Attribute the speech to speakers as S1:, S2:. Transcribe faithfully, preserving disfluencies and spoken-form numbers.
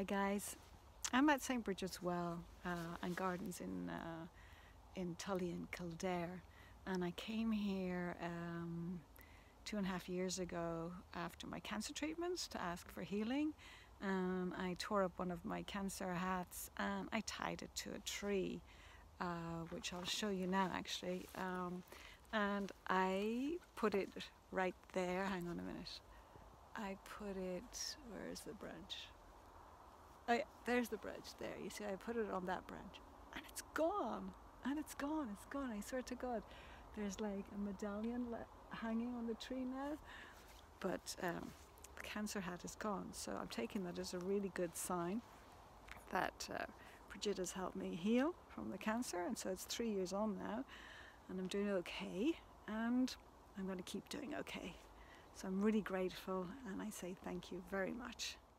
S1: Hi guys, I'm at Saint Brigid's Well uh, and Gardens in uh, in Tully in Kildare, and I came here um, two and a half years ago after my cancer treatments to ask for healing. Um, I tore up one of my cancer hats and I tied it to a tree, uh, which I'll show you now actually, um, and I put it right there. Hang on a minute. I put it, where is the branch? Oh yeah, there's the branch there. You see, I put it on that branch and it's gone. And it's gone, it's gone, I swear to God. There's like a medallion hanging on the tree now. But um, the cancer hat is gone. So I'm taking that as a really good sign that uh, Brigid has helped me heal from the cancer. And so it's three years on now. And I'm doing okay. And I'm going to keep doing okay. So I'm really grateful and I say thank you very much.